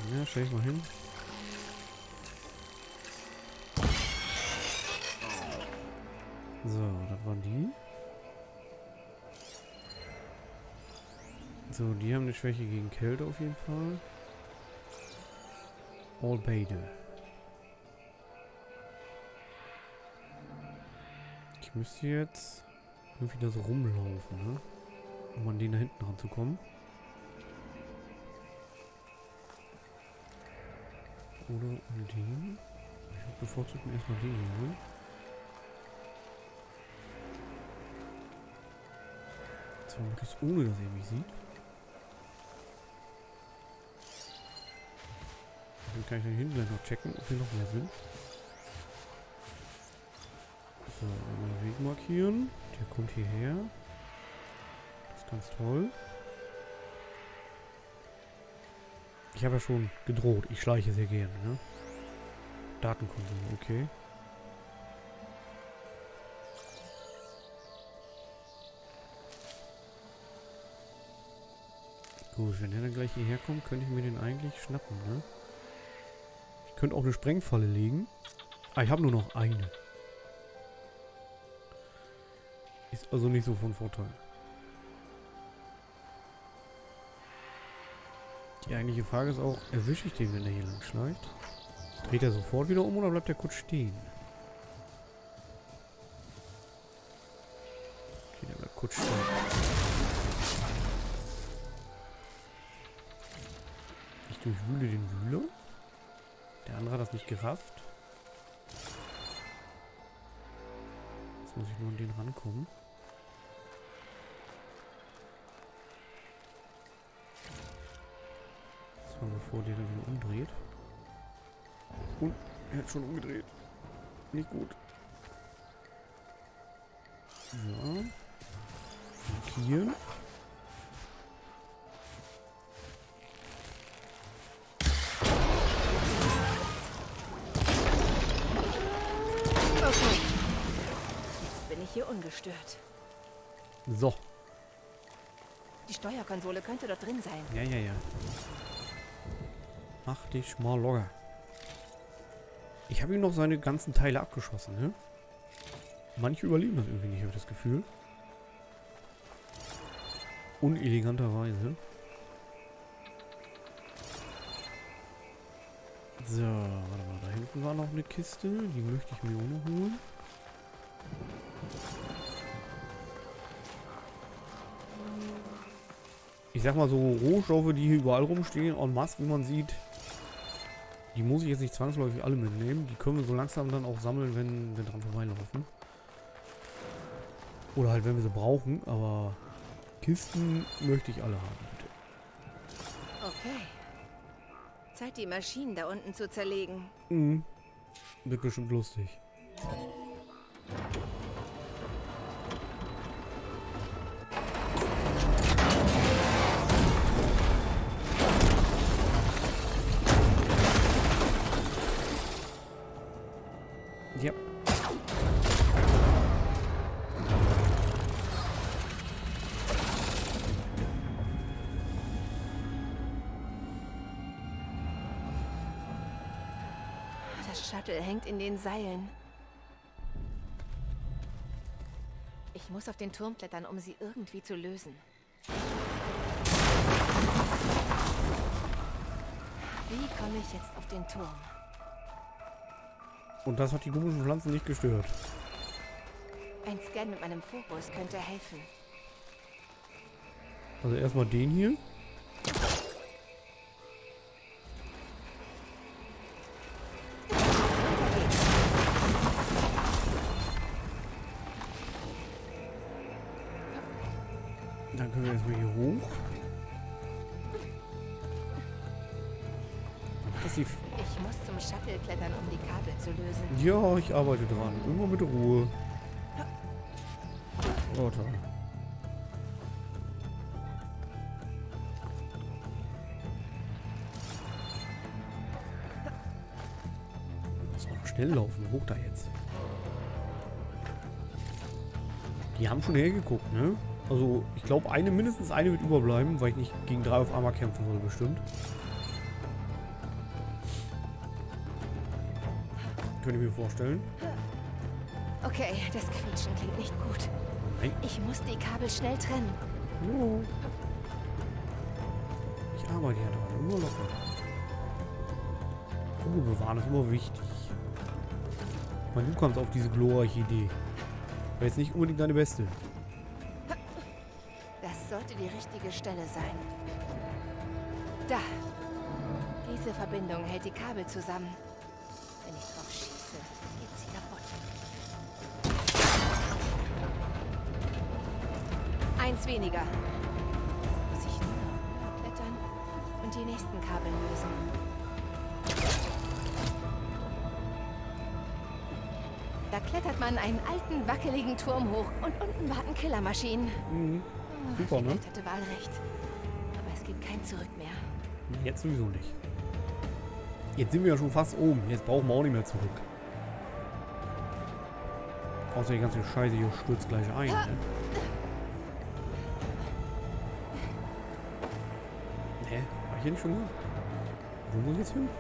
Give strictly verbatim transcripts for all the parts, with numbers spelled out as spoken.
Ja, stell ich mal hin. So, das waren die. So, die haben eine Schwäche gegen Kälte auf jeden Fall. All beide. Ich müsste jetzt irgendwie da so rumlaufen, ne? Um an den da hinten ranzukommen. Oder um den. Ich bevorzuge mir erstmal den hier, ne? So, möglichst ohne, dass er mich sieht. Dann kann ich dann hinten gleich noch checken, ob wir noch mehr sind. So, einmal Weg markieren. Der kommt hierher. Das ist ganz toll. Ich habe ja schon gedroht. Ich schleiche sehr gerne, ne? Datenkonsum, okay. Gut, wenn er dann gleich hierher kommt, könnte ich mir den eigentlich schnappen, ne? Ich könnte auch eine Sprengfalle legen. Ah, ich habe nur noch eine. Ist also nicht so von Vorteil. Die eigentliche Frage ist auch, erwische ich den, wenn er hier lang schleicht? Dreht er sofort wieder um oder bleibt er kurz stehen? Okay, der bleibt kurz stehen. Ich durchwühle den Wühler. Der andere hat das nicht gerafft. Jetzt muss ich nur an den rankommen. Das war bevor der dann wieder umdreht. Und er hat schon umgedreht. Nicht gut. So. Markieren. Okay. Jetzt bin ich hier ungestört. So. Die Steuerkonsole könnte dort drin sein. Ja, ja, ja. Mach dich mal locker. Ich habe ihm noch seine ganzen Teile abgeschossen, ne? Manche überleben das irgendwie nicht, habe ich das Gefühl. Uneleganterweise. So, warte mal, da hinten war noch eine Kiste. Die möchte ich mir auch noch holen. Ich sag mal so, Rohstoffe, die hier überall rumstehen, en masse, wie man sieht, die muss ich jetzt nicht zwangsläufig alle mitnehmen. Die können wir so langsam dann auch sammeln, wenn wir dran vorbeilaufen. Oder halt, wenn wir sie brauchen. Aber Kisten möchte ich alle haben, bitte. Okay. Zeit, die Maschinen da unten zu zerlegen. Mhm. Wird bestimmt lustig. Ja. Das Shuttle hängt in den Seilen. Ich muss auf den Turm klettern, um sie irgendwie zu lösen. Wie komme ich jetzt auf den Turm? Und das hat die komischen Pflanzen nicht gestört. Ein Scan mit meinem Fokus könnte helfen. Also erstmal den hier. Dann können wir erstmal hier hoch. Das ist die Ich muss zum Shuttle klettern, um die Kabel zu lösen. ja, ich arbeite dran. Immer mit Ruhe. Oh, toll. Muss auch noch schnell laufen. Hoch da jetzt. Die haben schon hergeguckt, ne? Also, ich glaube, eine, mindestens eine wird überbleiben, weil ich nicht gegen drei auf einmal kämpfen soll, bestimmt. Könnte ich mir vorstellen. Okay, das Quietschen klingt nicht gut. Nein. Ich muss die Kabel schnell trennen. Jo. Ich arbeite ja dran. Immer locker. Ruhe bewahren ist immer wichtig. Ich meine, du kommst auf diese glorreiche Idee. Wäre jetzt nicht unbedingt deine beste. Das sollte die richtige Stelle sein. Da. Diese Verbindung hält die Kabel zusammen. Wenn ich drauf schieße, geht sie kaputt. Eins weniger. Jetzt muss ich nur noch klettern und die nächsten Kabel lösen. Da klettert man einen alten, wackeligen Turm hoch und unten warten Killermaschinen. Mhm. Oh, Super, die ne? Welt hatte Wahlrecht. Aber es gibt kein Zurück mehr. Jetzt sowieso nicht. Jetzt sind wir ja schon fast oben. Jetzt brauchen wir auch nicht mehr zurück. Außer die ganze Scheiße hier stürzt gleich ein. Ne? Hä? War ich hier nicht schon hier? Wo muss ich jetzt hin?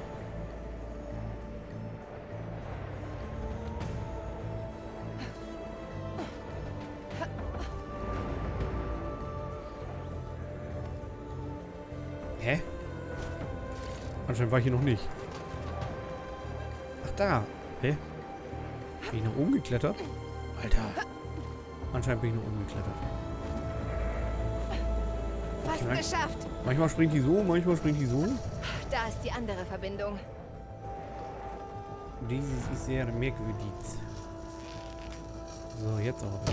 Hä? Anscheinend war ich hier noch nicht. Ach, da. Hä? Bin ich nach oben geklettert? Alter. Anscheinend bin ich nach oben geklettert. Fast Okay. geschafft. Manchmal springt die so, manchmal springt die so. Da ist die andere Verbindung. Dieses ist sehr merkwürdig. So, jetzt aber.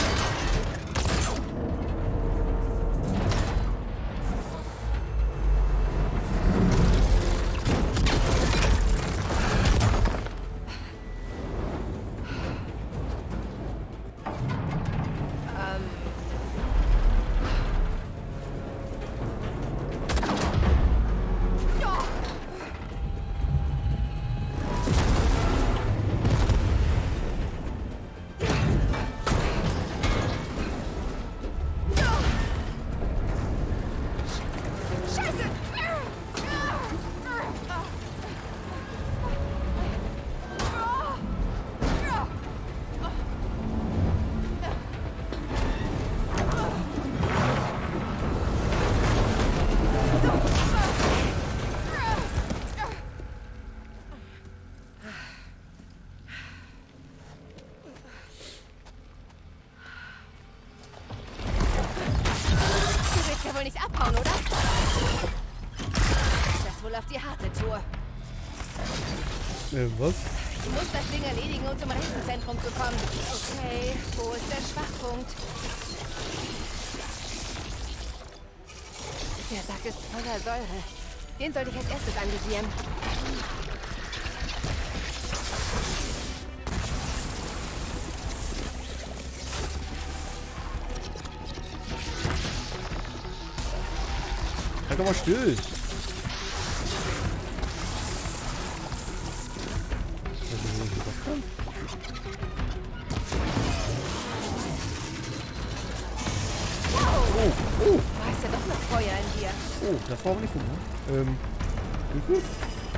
Wohl nicht abhauen, oder? Das wohl auf die harte Tour. Äh, was? Du musst das Ding erledigen, um zum Rechenzentrum zu kommen. Okay, wo ist der Schwachpunkt? Der Sack ist voller Säure. Den sollte ich als erstes anvisieren. Halt doch mal still. Oh, oh. Du hast ja doch noch Feuer in dir. Oh, das war aber nicht gut, ne? Ähm, wie viel?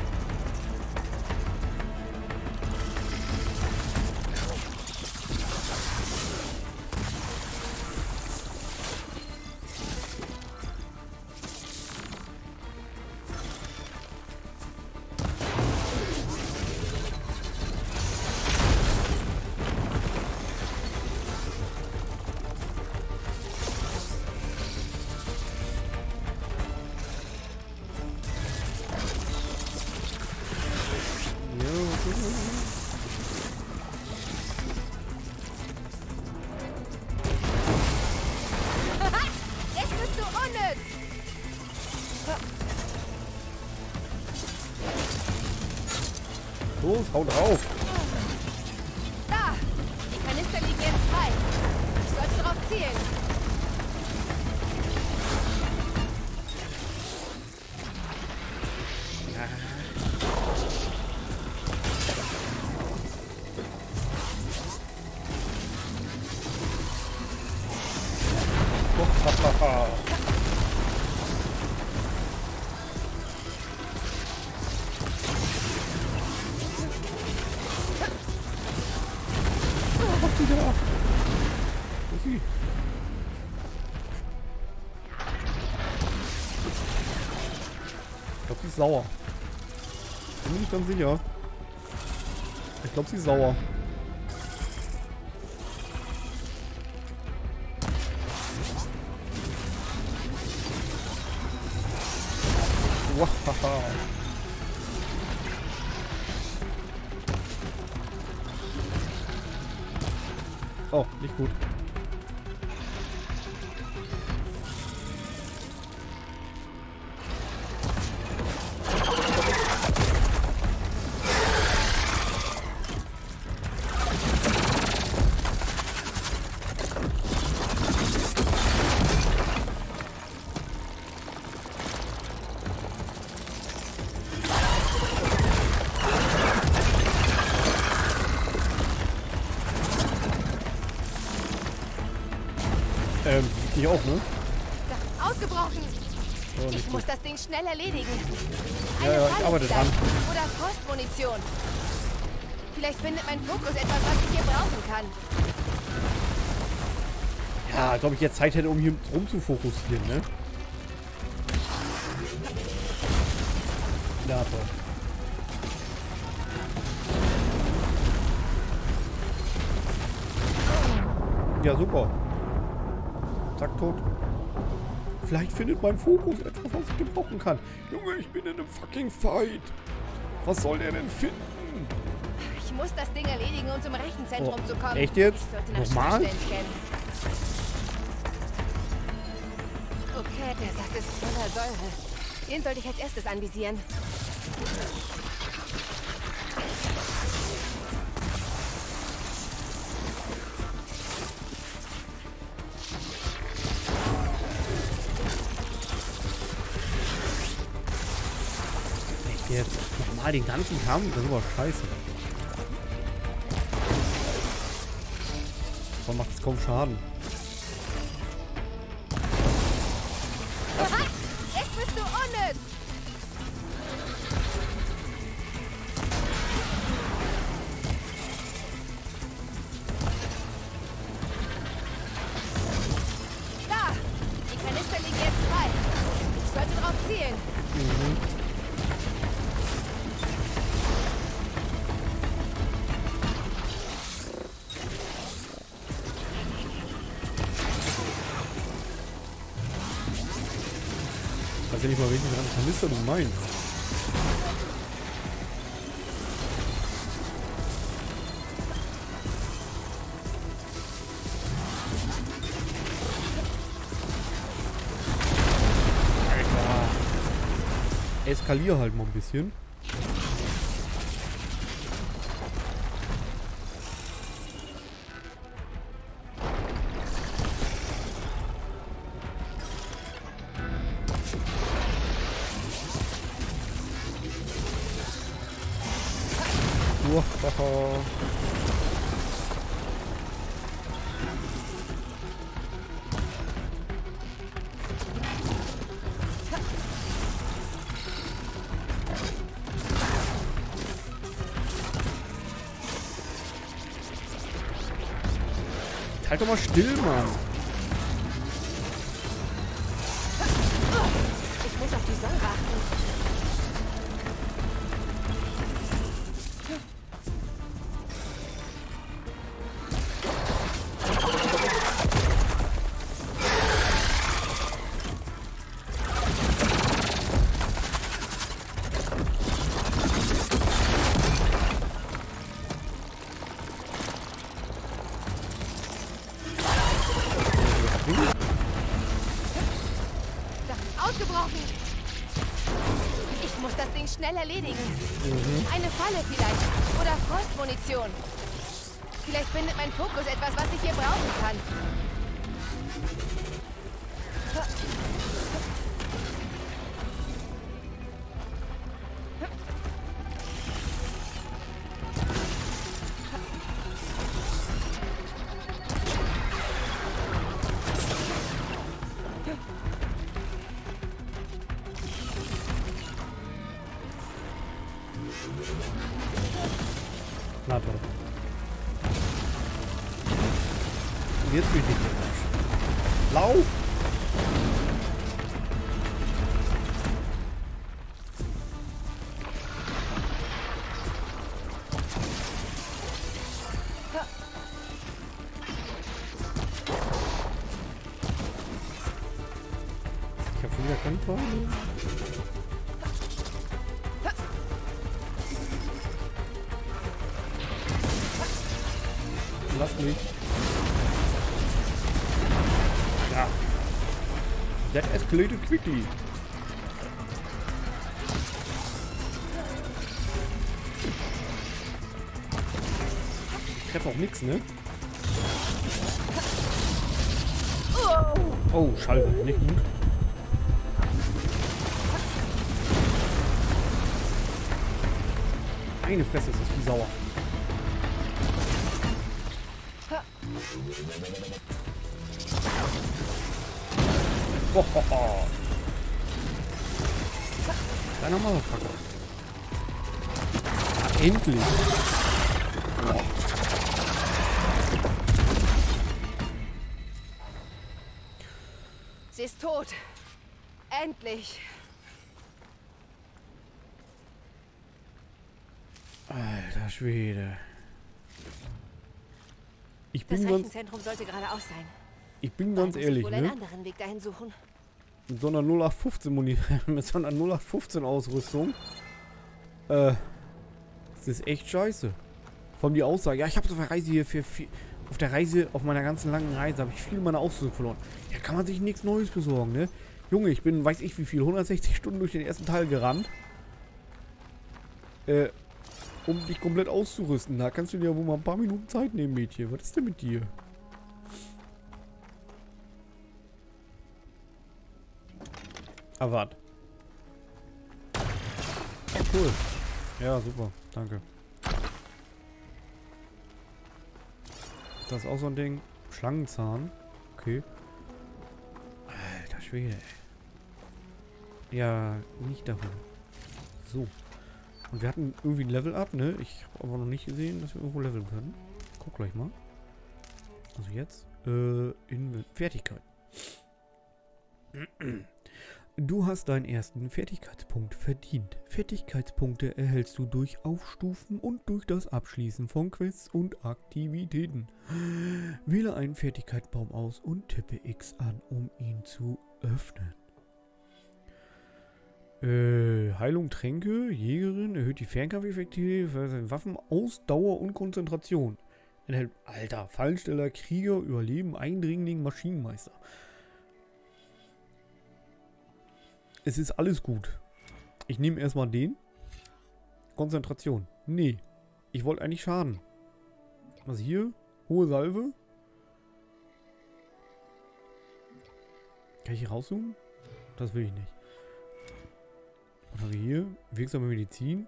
Jetzt bist du unnütz! Los, hau drauf! Da! Die Kanister liegen jetzt frei. Ich sollte drauf zielen. glaube, sie ist sauer. Bin mir nicht ganz sicher. Ich glaube, sie ist sauer. Wahaha. Oh, nicht gut. Ähm, ich auch, ne? Da, ausgebrochen! Oh, Ich gut. muss das Ding schnell erledigen. Ja, ja, ich arbeite dran. Oder Frostmunition. Vielleicht findet mein Fokus etwas, was ich hier brauchen kann. Ja, als ob ich jetzt Zeit hätte, um hier rum zu fokussieren, ne? Ja, toll. Ja, super. Zack, tot. Vielleicht findet mein Fokus etwas, was ich gebrauchen kann. Junge, ich bin in einem fucking Fight. Was soll der denn finden? Ich muss das Ding erledigen, um zum Rechenzentrum Oh, zu kommen. echt jetzt? Ich sollte nach Nochmal? Schwachstellen scannen. Okay, der sagt, es ist voller Säure. Den sollte ich als erstes anvisieren. Echt jetzt? Nochmal den ganzen Kampf? Das ist aber scheiße. Warum macht es kaum Schaden? Aha! Jetzt bist du unnütz! Da! Die Kanister liegen jetzt frei. Ich sollte drauf zielen. Mhm. Ich weiß ja nicht mal, welchen Kanister du meinst. Alter. Eskalier halt mal ein bisschen. Uahaha. Halt doch mal still, Mann. Ich muss auf die Säure achten. Da, ausgebrochen! Ich muss das Ding schnell erledigen. Mhm. Eine Falle vielleicht. Oder Frostmunition. Vielleicht findet mein Fokus etwas, was ich hier brauchen kann. Na toll. Und jetzt bin ich nicht mehr. Lauf! Feinde. Lass mich. Ja. That escalated quickly. Ich treffe auch nix, ne? Oh, Scheiße, nicht gut. Meine Fresse, ist das wie sauer. Oh, oh, oh. Kleiner Motherfucker. Ah, endlich. Oh. Sie ist tot. Endlich. Alter Schwede. Ich bin das ganz... Rechenzentrum sollte geradeaus sein. Ich bin ganz Muss ehrlich, ich wohl ne? einen anderen Weg dahin suchen. Mit so einer null acht fünfzehn Muni mit so einer null acht fünfzehn Ausrüstung. Äh. Das ist echt scheiße. Von die Aussage, ja, ich habe auf der Reise hier für viel, auf der Reise, auf meiner ganzen langen Reise, habe ich viel meiner Ausrüstung verloren. Ja, kann man sich nichts Neues besorgen, ne? Junge, ich bin, weiß ich wie viel, hundertsechzig Stunden durch den ersten Teil gerannt. Äh, um dich komplett auszurüsten. Da kannst du dir ja wohl mal ein paar Minuten Zeit nehmen, Mädchen. Was ist denn mit dir? Ah, warte. Oh, cool. Ja, super. Danke. Das ist auch so ein Ding. Schlangenzahn. Okay. Alter Schwede. Ja, nicht davon. So. Und wir hatten irgendwie ein Level-Up, ne? Ich habe aber noch nicht gesehen, dass wir irgendwo leveln können. Guck gleich mal. Also jetzt. Äh, in Fertigkeit. Du hast deinen ersten Fertigkeitspunkt verdient. Fertigkeitspunkte erhältst du durch Aufstufen und durch das Abschließen von Quests und Aktivitäten. Wähle einen Fertigkeitsbaum aus und tippe X an, um ihn zu öffnen. Äh, Heilung, Tränke, Jägerin, erhöht die Fernkampfeffektivität, Waffen, Ausdauer und Konzentration. Enthält, Alter, Fallensteller, Krieger, Überleben, Eindringling, Maschinenmeister. Es ist alles gut. Ich nehme erstmal den. Konzentration. Nee. Ich wollte eigentlich Schaden. Was hier? Hohe Salve. Kann ich hier rauszoomen? Das will ich nicht. Was haben wir hier? Wirksame Medizin.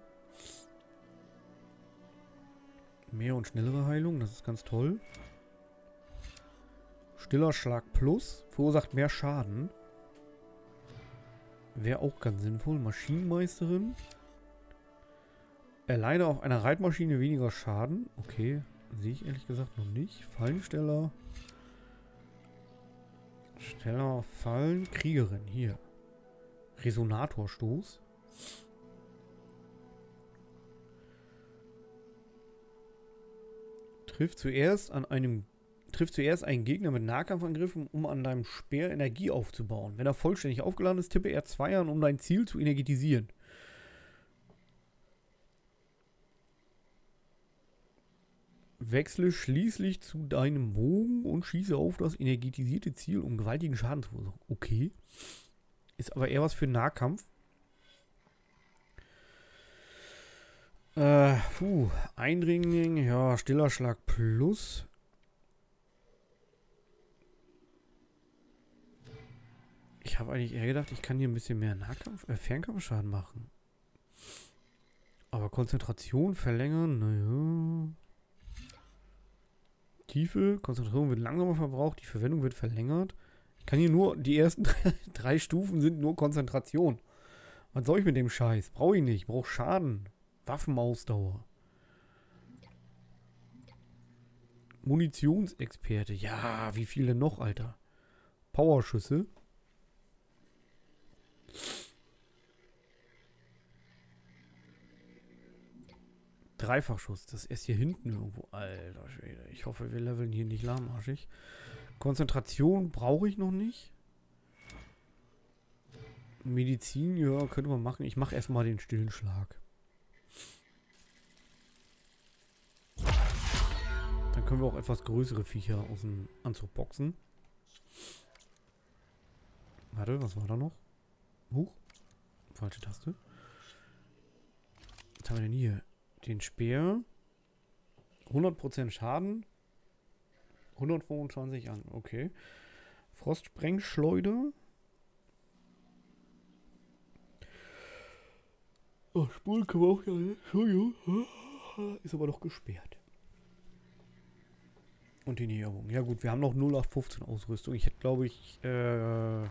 Mehr und schnellere Heilung. Das ist ganz toll. Stiller Schlag Plus. Verursacht mehr Schaden. Wäre auch ganz sinnvoll. Maschinenmeisterin. Erleide auf einer Reitmaschine weniger Schaden. Okay. Sehe ich ehrlich gesagt noch nicht. Fallensteller. Steller Fallen. Kriegerin. Hier. Resonatorstoß. Trifft zuerst an einem Trifft zuerst einen Gegner mit Nahkampfangriffen, um an deinem Speer Energie aufzubauen. Wenn er vollständig aufgeladen ist, tippe er zwei an, um dein Ziel zu energetisieren. Wechsle schließlich zu deinem Bogen und schieße auf das energetisierte Ziel, um gewaltigen Schaden zu verursachen. Okay. Ist aber eher was für Nahkampf. Äh, puh. Eindringling, ja, stiller Schlag plus. Ich habe eigentlich eher gedacht, ich kann hier ein bisschen mehr Nahkampf, äh, Fernkampfschaden machen. Aber Konzentration verlängern, naja. Tiefe, Konzentration wird langsamer verbraucht, die Verwendung wird verlängert. Ich kann hier nur, die ersten drei, drei Stufen sind nur Konzentration. Was soll ich mit dem Scheiß? Brauche ich nicht, ich brauche Schaden. Waffenausdauer. Munitionsexperte, ja, wie viele noch, Alter? Powerschüsse. Dreifachschuss, das ist erst hier hinten irgendwo. Alter Schwede. Ich hoffe, wir leveln hier nicht lahmarschig. Konzentration brauche ich noch nicht. Medizin, ja, könnte man machen. Ich mache erstmal den stillen Schlag. Dann können wir auch etwas größere Viecher aus dem Anzug boxen. Warte, was war da noch? Huch. Falsche Taste. Was haben wir denn hier? Den Speer. hundert Prozent Schaden. hundertfünfundzwanzig an. Okay. Frostsprengschleuder. Oh, Spulen können wir auch ja. Entschuldigung. Ist aber doch gesperrt. Und die Näherung. Ja gut, wir haben noch null acht fünfzehn Ausrüstung. Ich hätte, glaube ich, äh,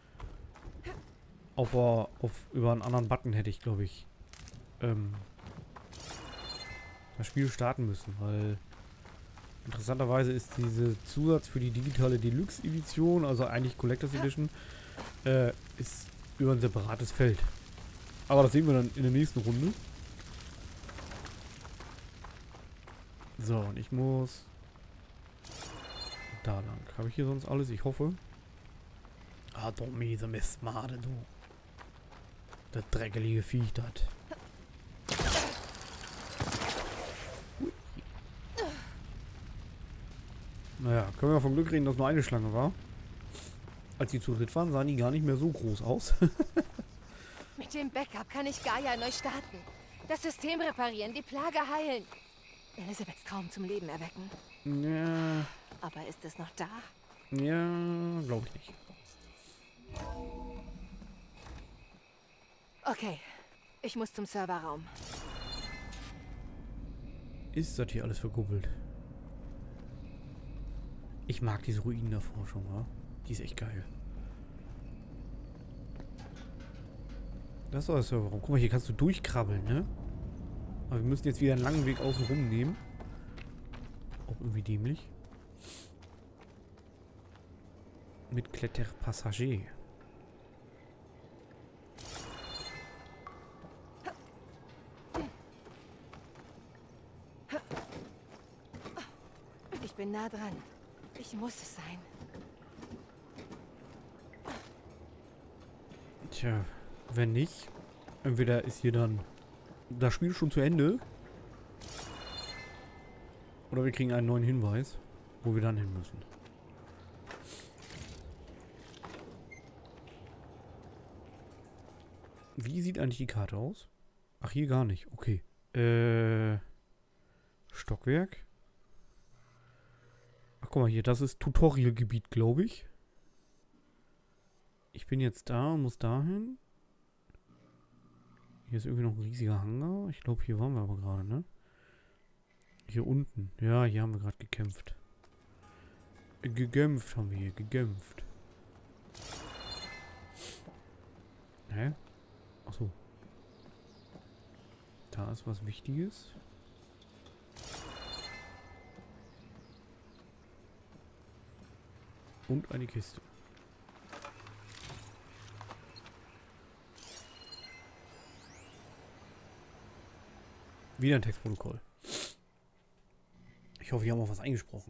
auf, auf über einen anderen Button hätte ich, glaube ich, ähm, das Spiel starten müssen, weil interessanterweise ist diese Zusatz für die digitale Deluxe Edition, also eigentlich Collectors Edition, äh, ist über ein separates Feld. Aber das sehen wir dann in der nächsten Runde. So, und ich muss da lang. Habe ich hier sonst alles? Ich hoffe. Ah, du miese Mistmade, du. Das dreckelige Viech, das. Naja, können wir vom Glück reden, dass nur eine Schlange war. Als die zu dritt waren, sahen die gar nicht mehr so groß aus. Mit dem Backup kann ich Gaia neu starten. Das System reparieren, die Plage heilen. Elisabeths Traum zum Leben erwecken. Ja. Aber ist es noch da? Ja, glaube ich nicht. Okay, ich muss zum Serverraum. Ist das hier alles verkuppelt? Ich mag diese Ruinen davor schon, wa? Die ist echt geil. Das ist doch der Serverraum. Guck mal, hier kannst du durchkrabbeln, ne? Aber wir müssen jetzt wieder einen langen Weg außen rum nehmen. Auch irgendwie dämlich. Mit Kletterpassagier. Ich bin nah dran. Ich muss es sein. Tja, wenn nicht, entweder ist hier dann das Spiel schon zu Ende. Oder wir kriegen einen neuen Hinweis, wo wir dann hin müssen. Wie sieht eigentlich die Karte aus? Ach, hier gar nicht. Okay. Äh. Stockwerk. Ach, guck mal hier. Das ist Tutorialgebiet, glaube ich. Ich bin jetzt da und muss dahin. Hier ist irgendwie noch ein riesiger Hangar. Ich glaube, hier waren wir aber gerade, ne? Hier unten. Ja, hier haben wir gerade gekämpft. Gekämpft haben wir hier. Gekämpft. Hä? Achso. Da ist was Wichtiges. Und eine Kiste. Wieder ein Textprotokoll. Ich hoffe, wir haben auch was eingesprochen.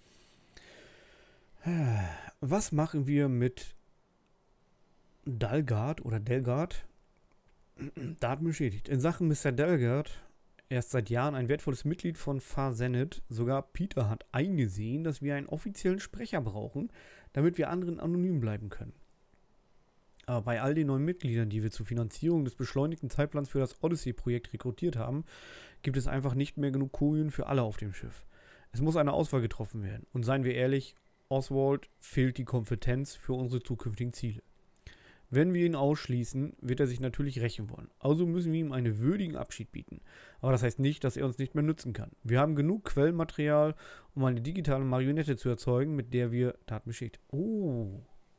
Was machen wir mit Dalgard oder Delgard? Daten beschädigt. In Sachen Mister Delgard, er ist seit Jahren ein wertvolles Mitglied von Far Zenith. Sogar Peter hat eingesehen, dass wir einen offiziellen Sprecher brauchen, damit wir anderen anonym bleiben können. Aber bei all den neuen Mitgliedern, die wir zur Finanzierung des beschleunigten Zeitplans für das Odyssey-Projekt rekrutiert haben, gibt es einfach nicht mehr genug Kurien für alle auf dem Schiff. Es muss eine Auswahl getroffen werden. Und seien wir ehrlich, Oswald fehlt die Kompetenz für unsere zukünftigen Ziele. Wenn wir ihn ausschließen, wird er sich natürlich rächen wollen. Also müssen wir ihm einen würdigen Abschied bieten. Aber das heißt nicht, dass er uns nicht mehr nützen kann. Wir haben genug Quellenmaterial, um eine digitale Marionette zu erzeugen, mit der wir Daten beschädigt. Oh.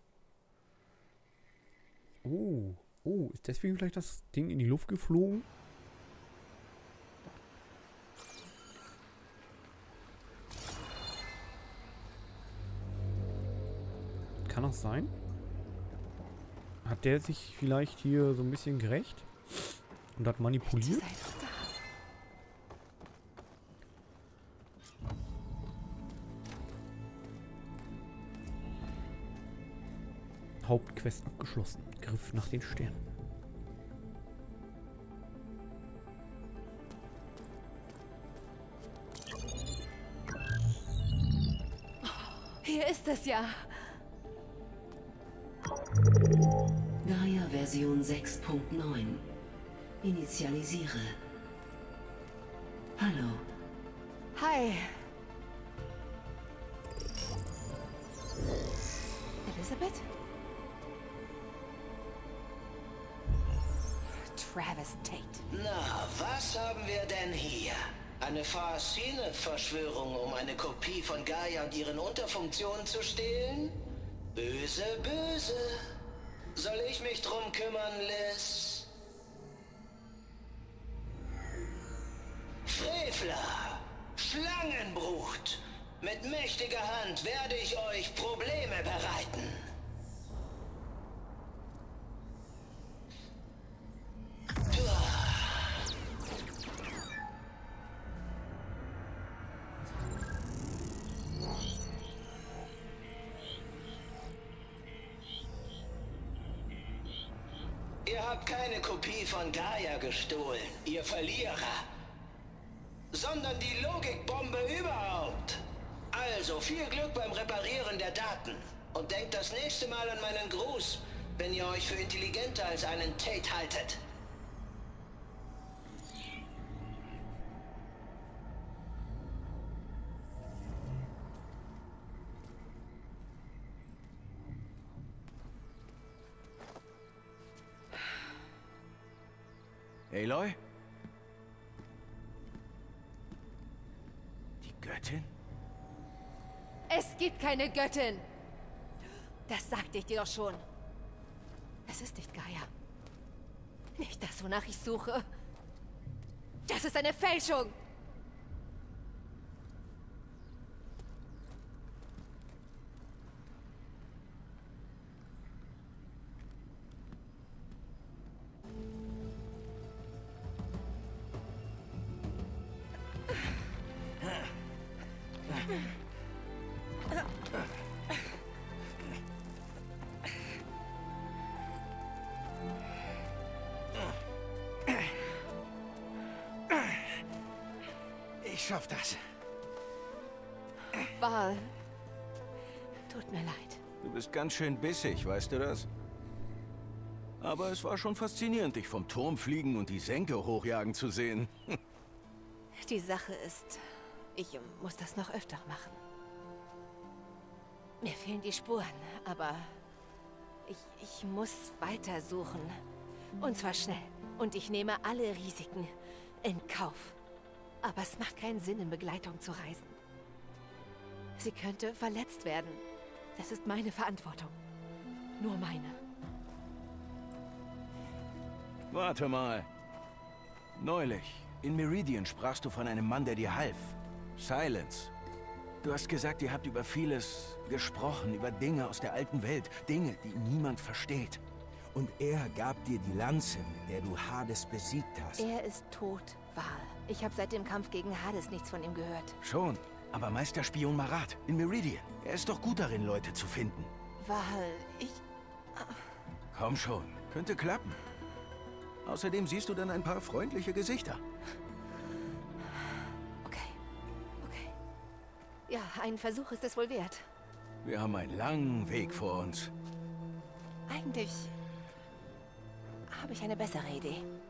Oh. Oh. Ist deswegen vielleicht das Ding in die Luft geflogen? Kann das sein? Hat der sich vielleicht hier so ein bisschen gerecht? Und hat manipuliert? Hauptquest abgeschlossen. Griff nach den Sternen. Hier ist es ja. Gaia-Version sechs Punkt neun. Initialisiere. Hallo. Hi. Elizabeth? Travis Tate. Na, was haben wir denn hier? Eine Far-Sinnet-Verschwörung, um eine Kopie von Gaia und ihren Unterfunktionen zu stehlen? Böse, böse. Soll ich mich drum kümmern, Liz? Frevler! Schlangenbrut! Mit mächtiger Hand werde ich euch Probleme bereiten. Ihr habt keine Kopie von Gaia gestohlen, ihr Verlierer. Sondern die Logikbombe überhaupt. Also viel Glück beim Reparieren der Daten. Und denkt das nächste Mal an meinen Gruß, wenn ihr euch für intelligenter als einen Tate haltet. Aloy? Die Göttin? Es gibt keine Göttin. Das sagte ich dir doch schon. Es ist nicht Gaia. Nicht das, wonach ich suche. Das ist eine Fälschung. Ich schaff das. Val. Tut mir leid. Du bist ganz schön bissig, weißt du das? Aber es war schon faszinierend, dich vom Turm fliegen und die Senke hochjagen zu sehen. Die Sache ist, ich muss das noch öfter machen. Mir fehlen die Spuren, aber ich, ich muss weitersuchen. Und zwar schnell. Und ich nehme alle Risiken in Kauf. Aber es macht keinen Sinn, in Begleitung zu reisen. Sie könnte verletzt werden. Das ist meine Verantwortung. Nur meine. Warte mal. Neulich, in Meridian sprachst du von einem Mann, der dir half. Silence. Du hast gesagt, ihr habt über vieles gesprochen, über Dinge aus der alten Welt. Dinge, die niemand versteht. Und er gab dir die Lanze, mit der du Hades besiegt hast. Er ist tot, Val. Ich habe seit dem Kampf gegen Hades nichts von ihm gehört. Schon, aber Meisterspion Marat in Meridian. Er ist doch gut darin, Leute zu finden. Val, ich... Komm schon, könnte klappen. Außerdem siehst du dann ein paar freundliche Gesichter. Okay, okay. Ja, ein Versuch ist es wohl wert. Wir haben einen langen Weg vor uns. Eigentlich habe ich eine bessere Idee.